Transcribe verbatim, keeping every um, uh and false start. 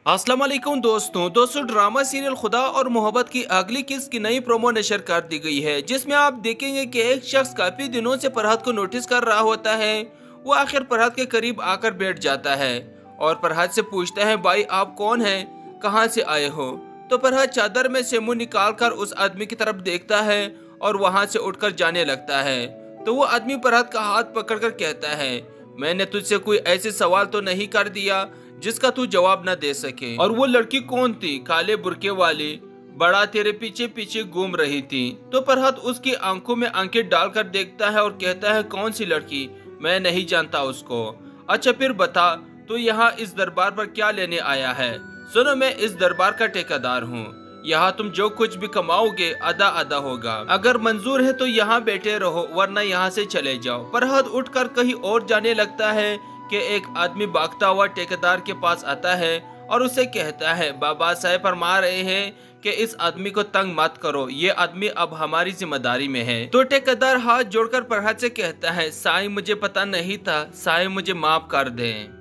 अस्सलाम वालेकुम दोस्तों दोस्तों ड्रामा सीरियल खुदा और मोहब्बत की अगली किस्त की नई प्रोमो नशर कर दी गई है, जिसमें आप देखेंगे कि एक शख्स काफी दिनों से फरहद को नोटिस कर रहा होता है। वो आखिर फरहद के करीब आकर बैठ जाता है और फरहद से पूछता है, भाई आप कौन हैं, कहाँ से आए हो? तो फरहद चादर में से मुंह निकाल कर उस आदमी की तरफ देखता है और वहां से उठकर जाने लगता है। तो वो आदमी फरहद का हाथ पकड़कर कहता है, मैंने तुझसे कोई ऐसे सवाल तो नहीं कर दिया जिसका तू जवाब न दे सके। और वो लड़की कौन थी? काले बुरके वाली, बड़ा तेरे पीछे पीछे घूम रही थी। तो फरहद उसकी आंखों में आंखें डालकर देखता है और कहता है, कौन सी लड़की? मैं नहीं जानता उसको। अच्छा फिर बता, तू यहाँ इस दरबार पर क्या लेने आया है? सुनो, मैं इस दरबार का ठेकेदार हूँ। यहाँ तुम जो कुछ भी कमाओगे आधा आधा होगा। अगर मंजूर है तो यहाँ बैठे रहो, वरना यहाँ से चले जाओ। फरहद उठकर कहीं और जाने लगता है कि एक आदमी भागता हुआ ठेकेदार के पास आता है और उसे कहता है, बाबा साहब फरमा रहे हैं कि इस आदमी को तंग मत करो, ये आदमी अब हमारी जिम्मेदारी में है। तो ठेकेदार हाथ जोड़कर फरहद से कहता है, साईं मुझे पता नहीं था, साईं मुझे माफ कर दें।